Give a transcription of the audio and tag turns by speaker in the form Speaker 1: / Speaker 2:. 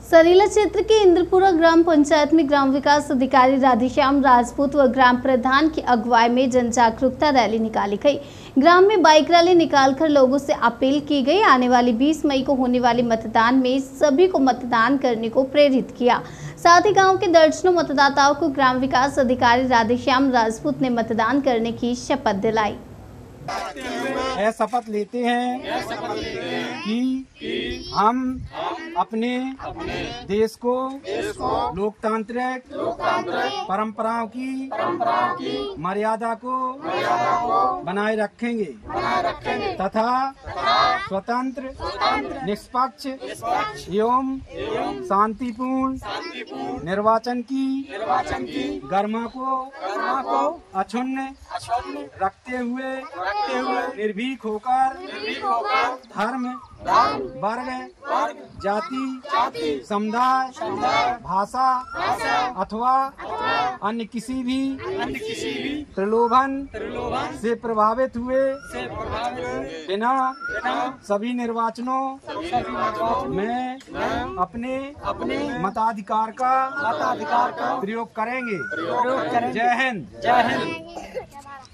Speaker 1: सरीला क्षेत्र के इंद्रपुरा ग्राम पंचायत में ग्राम विकास अधिकारी राधेश्याम राजपूत व ग्राम प्रधान की अगुवाई में जन जागरूकता रैली निकाली गई। ग्राम में बाइक रैली निकालकर लोगों से अपील की गई। आने वाली 20 मई को होने वाले मतदान में सभी को मतदान करने को प्रेरित किया। साथ ही गांव के दर्जनों मतदाताओं को ग्राम विकास अधिकारी राधेश्याम राजपूत ने मतदान करने की शपथ दिलाई।
Speaker 2: शपथ लेते हैं कि हम अपने देश को लोकतांत्रिक परंपराओं की मर्यादा को बनाए रखेंगे तथा स्वतंत्र, निष्पक्ष एवं शांतिपूर्ण निर्वाचन की गरिमा को अक्षुण्ण रखते हुए निर्भीक होकर धर्म, वर्ग, जाति, समुदाय, भाषा अथवा अन्य किसी भी प्रलोभन से प्रभावित हुए बिना सभी निर्वाचनों में अपने मताधिकार का प्रयोग करेंगे। जय हिंद।